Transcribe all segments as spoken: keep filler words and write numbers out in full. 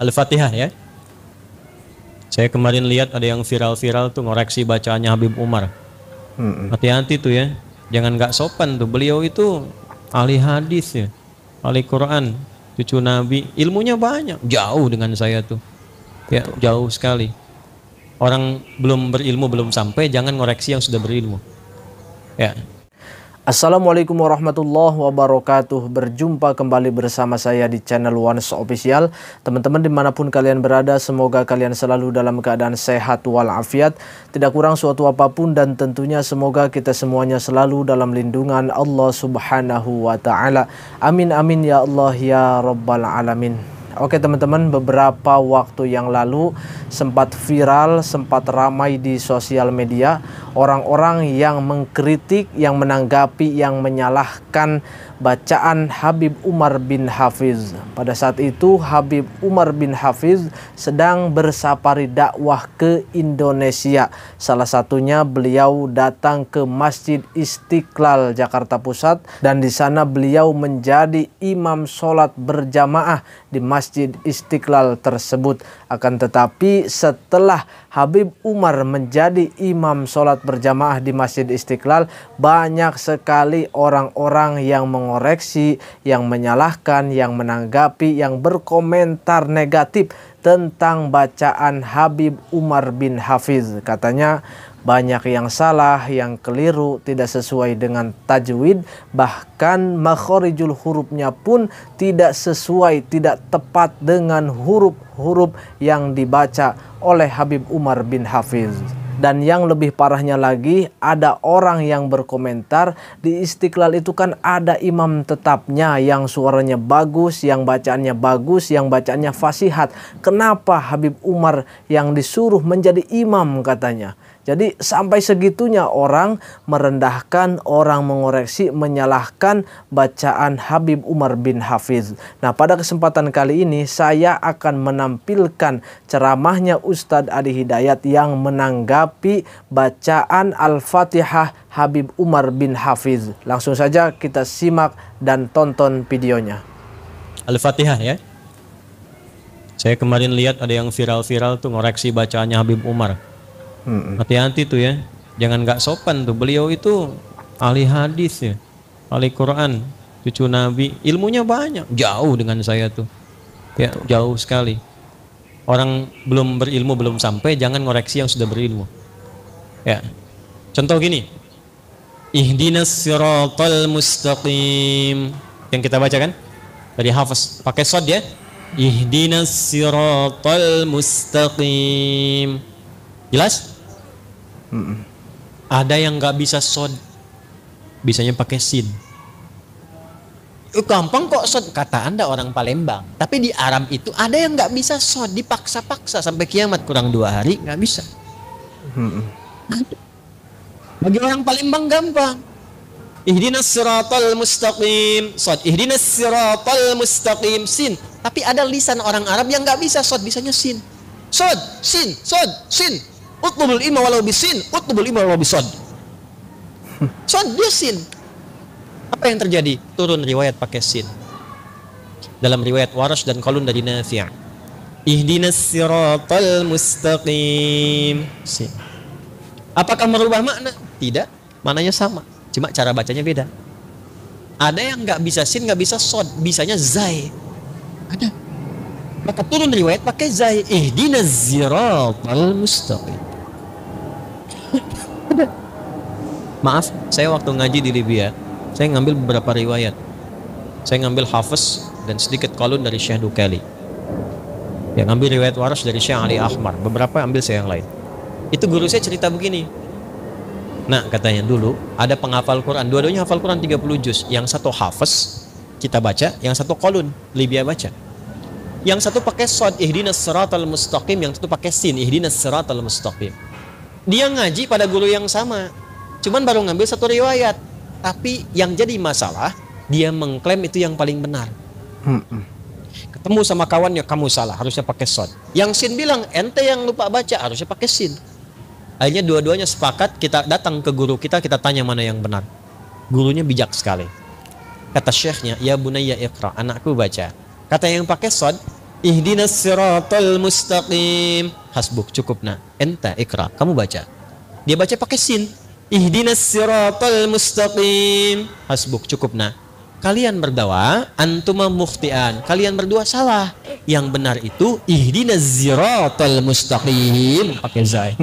Al-Fatihah ya. Saya kemarin lihat ada yang viral-viral tuh ngoreksi bacaannya Habib Umar. Hati-hati tuh ya, jangan nggak sopan tuh. Beliau itu ahli hadis ya, ahli Quran, cucu Nabi, ilmunya banyak, jauh dengan saya tuh, ya jauh sekali. Orang belum berilmu belum sampai, jangan ngoreksi yang sudah berilmu. Ya. Assalamualaikum warahmatullahi wabarakatuh. Berjumpa kembali bersama saya di channel Once Official. Teman-teman dimanapun kalian berada, semoga kalian selalu dalam keadaan sehat walafiat, tidak kurang suatu apapun, dan tentunya semoga kita semuanya selalu dalam lindungan Allah subhanahu wa ta'ala. Amin amin ya Allah ya rabbal alamin. Oke teman-teman, beberapa waktu yang lalu sempat viral, sempat ramai di sosial media orang-orang yang mengkritik, yang menanggapi, yang menyalahkan bacaan Habib Umar bin Hafiz. Pada saat itu Habib Umar bin Hafiz sedang bersafari dakwah ke Indonesia. Salah satunya beliau datang ke Masjid Istiqlal Jakarta Pusat, dan di sana beliau menjadi imam sholat berjamaah di Masjid Istiqlal tersebut. Akan tetapi setelah Habib Umar menjadi imam sholat berjamaah di Masjid Istiqlal, banyak sekali orang-orang yang mengoreksi, yang menyalahkan, yang menanggapi, yang berkomentar negatif tentang bacaan Habib Umar bin Hafiz. Katanya banyak yang salah, yang keliru, tidak sesuai dengan tajwid, bahkan makhorijul hurufnya pun tidak sesuai, tidak tepat dengan huruf-huruf yang dibaca oleh Habib Umar bin Hafiz. Dan yang lebih parahnya lagi, ada orang yang berkomentar, di Istiqlal itu kan ada imam tetapnya yang suaranya bagus, yang bacaannya bagus, yang bacaannya fasihat. Kenapa Habib Umar yang disuruh menjadi imam, katanya. Jadi sampai segitunya orang merendahkan, orang mengoreksi, menyalahkan bacaan Habib Umar bin Hafiz. Nah, pada kesempatan kali ini saya akan menampilkan ceramahnya Ustadz Adi Hidayat yang menanggapi bacaan Al-Fatihah Habib Umar bin Hafiz. Langsung saja kita simak dan tonton videonya. Al-Fatihah ya. Saya kemarin lihat ada yang viral-viral tuh ngoreksi bacaannya Habib Umar. Hati-hati tuh ya, jangan nggak sopan tuh. Beliau itu ahli hadis ya, ahli Quran, cucu Nabi, ilmunya banyak, jauh dengan saya tuh, ya jauh sekali. Orang belum berilmu belum sampai, jangan ngoreksi yang sudah berilmu. Ya, contoh gini, ihdinas siratal mustaqim, yang kita baca kan dari Hafiz, pakai shod ya, ihdinas siratal mustaqim. Jelas? Mm-mm. Ada yang nggak bisa shod, bisanya pakai sin. Gampang kok shod, kata Anda orang Palembang. Tapi di Arab itu ada yang nggak bisa shod, dipaksa-paksa sampai kiamat, kurang dua hari nggak bisa. Mm-mm. Bagi orang Palembang gampang. Ihdinas siratal mustaqim, shod. Ihdinas siratal mustaqim, sin. Tapi ada lisan orang Arab yang nggak bisa shod, bisanya sin. Shod, sin, shod, sin. Utlubul ilma walau bisin, utlubul ilma walau bisod. Sod dia sin. Apa yang terjadi? Turun riwayat pakai sin. Dalam riwayat Warash dan Qalun dari Nafi'. Ihdinas siratal mustaqim. Sin. Apakah merubah makna? Tidak. Maknanya sama. Cuma cara bacanya beda. Ada yang nggak bisa sin, nggak bisa sod, bisanya zai. Ada. Maka turun riwayat pakai zai. Ihdinas siratal mustaqim. Maaf, saya waktu ngaji di Libya, saya ngambil beberapa riwayat. Saya ngambil Hafiz dan sedikit Qalun dari Syekh Dukali. Yang ngambil riwayat Warash dari Syekh Ali Ahmar. Beberapa ambil saya yang lain. Itu guru saya cerita begini. Nah, katanya dulu ada penghafal Quran, dua-duanya hafal Quran tiga puluh juz. Yang satu Hafiz, kita baca, yang satu Qalun, Libya baca. Yang satu pakai shod, ihdinas siratal mustaqim, yang satu pakai sin, ihdinas siratal mustaqim. Dia ngaji pada guru yang sama, cuman baru ngambil satu riwayat. Tapi yang jadi masalah, dia mengklaim itu yang paling benar. Ketemu sama kawannya, kamu salah, harusnya pakai shod. Yang sin bilang, ente yang lupa baca, harusnya pakai sin. Akhirnya dua-duanya sepakat, kita datang ke guru kita, kita tanya mana yang benar. Gurunya bijak sekali. Kata syekhnya, ya bunayya iqra, anakku baca. Kata yang pakai shod, Ihdinas siratal mustaqim. Hasbuk, cukup nak. Enta ikra, kamu baca. Dia baca pakai sin. Ihdinas siratal mustaqim. Hasbuk, cukup nak. Kalian berdoa, antuma mukhtian. Kalian berdua salah. Yang benar itu ihdinas siratal mustaqim. Pakai zai.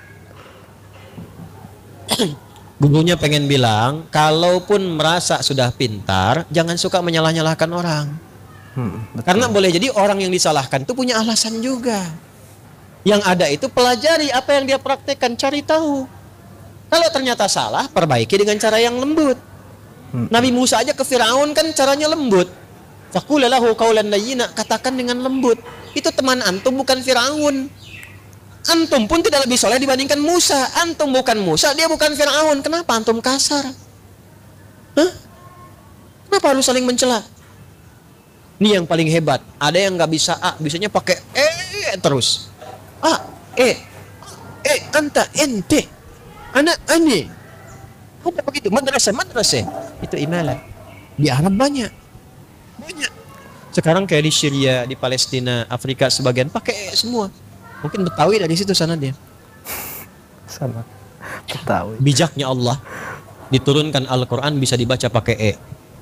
Gurunya pengen bilang, kalaupun merasa sudah pintar, jangan suka menyalah-nyalahkan orang. Hmm, karena boleh jadi orang yang disalahkan itu punya alasan juga. Yang ada itu pelajari apa yang dia praktekkan, cari tahu. Kalau ternyata salah, perbaiki dengan cara yang lembut. Hmm. Nabi Musa aja ke Firaun kan caranya lembut. Faqula lahu qaulan layyina, katakan dengan lembut. Itu teman antum, bukan Firaun. Antum pun tidak lebih soleh dibandingkan Musa. Antum bukan Musa, dia bukan Firaun. Kenapa antum kasar? Hah? Kenapa harus saling mencela? Ini yang paling hebat. Ada yang nggak bisa A, bisanya pakai E terus. A, E, E, anta, ente, anak, ane. Ada begitu, madrasah, madrasah. Itu imalah. Di Arab banyak, banyak. Sekarang kayak di Syria, di Palestina, Afrika sebagian pakai E semua. Mungkin Betawi dari situ sana dia. Sana, Betawi. Bijaknya Allah, diturunkan Al-Quran bisa dibaca pakai E.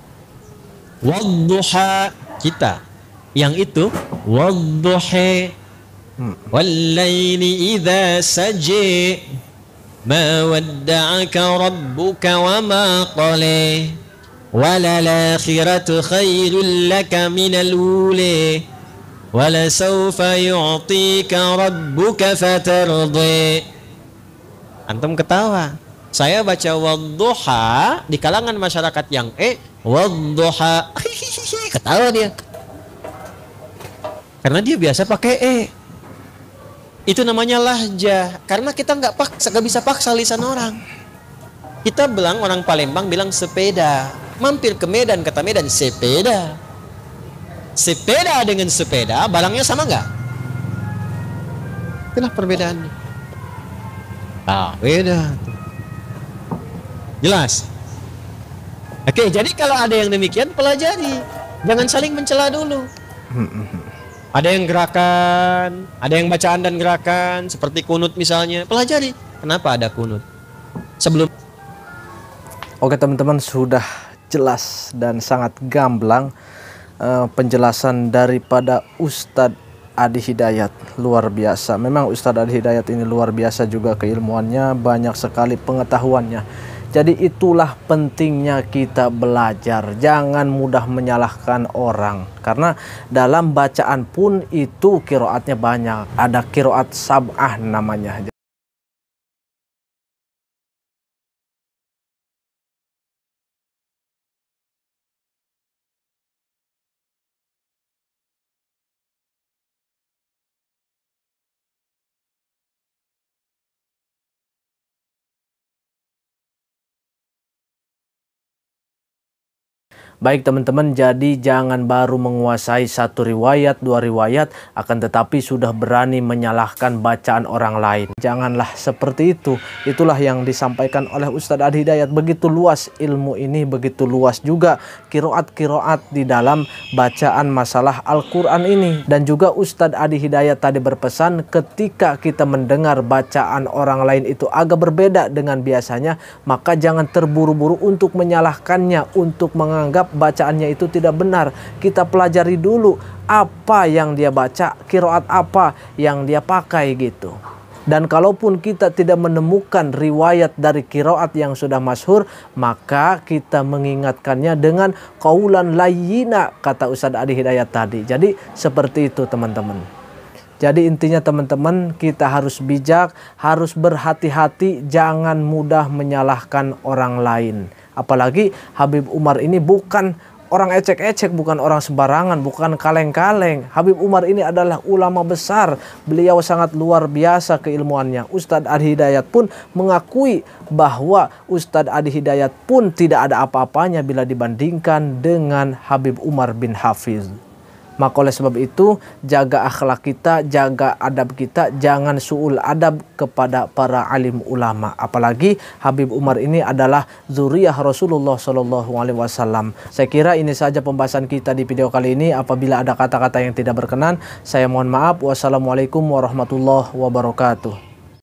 Wadduha, kita yang itu wadduha wallaili idza saji ma wadda'aka rabbuka wa ma qala walal akhiratu khairul laka minal ula wala sawfa yu'tika rabbuka fatardi. Antum ketawa. Saya baca wadduha di kalangan masyarakat yang E, wadduha, ketawa dia. Karena dia biasa pakai E. Itu namanya lahjah. Karena kita nggak paksa, nggak bisa paksa lisan orang. Kita bilang, orang Palembang bilang sepeda. Mampir ke Medan, kata Medan sepeda. Sepeda dengan sepeda, barangnya sama nggak? Itulah perbedaannya. Ah, beda. Jelas? Oke, jadi kalau ada yang demikian, pelajari. Jangan saling mencela dulu. Ada yang gerakan, ada yang bacaan dan gerakan, seperti kunut misalnya. Pelajari. Kenapa ada kunut? Sebelum. Oke teman-teman, sudah jelas dan sangat gamblang uh, penjelasan daripada Ustadz Adi Hidayat. Luar biasa. Memang Ustadz Adi Hidayat ini luar biasa juga keilmuannya, banyak sekali pengetahuannya. Jadi itulah pentingnya kita belajar. Jangan mudah menyalahkan orang. Karena dalam bacaan pun itu kiroatnya banyak. Ada kiroat sab'ah namanya. Baik teman-teman, jadi jangan baru menguasai satu riwayat, dua riwayat, akan tetapi sudah berani menyalahkan bacaan orang lain. Janganlah seperti itu. Itulah yang disampaikan oleh Ustadz Adi Hidayat. Begitu luas ilmu ini, begitu luas juga kiroat-kiroat di dalam bacaan masalah Al-Quran ini. Dan juga Ustadz Adi Hidayat tadi berpesan, ketika kita mendengar bacaan orang lain itu agak berbeda dengan biasanya, maka jangan terburu-buru untuk menyalahkannya, untuk menganggap bacaannya itu tidak benar. Kita pelajari dulu apa yang dia baca, kiroat apa yang dia pakai gitu. Dan kalaupun kita tidak menemukan riwayat dari kiroat yang sudah masyhur, maka kita mengingatkannya dengan qaulan layyina, kata Ustadz Adi Hidayat tadi. Jadi seperti itu teman-teman. Jadi intinya teman-teman, kita harus bijak, harus berhati-hati, jangan mudah menyalahkan orang lain. Apalagi Habib Umar ini bukan orang ecek-ecek, bukan orang sembarangan, bukan kaleng-kaleng. Habib Umar ini adalah ulama besar. Beliau sangat luar biasa keilmuannya. Ustadz Adi Hidayat pun mengakui bahwa Ustadz Adi Hidayat pun tidak ada apa-apanya bila dibandingkan dengan Habib Umar bin Hafiz. Maka oleh sebab itu, jaga akhlak kita, jaga adab kita, jangan su'ul adab kepada para alim ulama. Apalagi Habib Umar ini adalah zuriyah Rasulullah Shallallahu Alaihi Wasallam. Saya kira ini saja pembahasan kita di video kali ini. Apabila ada kata-kata yang tidak berkenan, saya mohon maaf. Wassalamualaikum warahmatullahi wabarakatuh.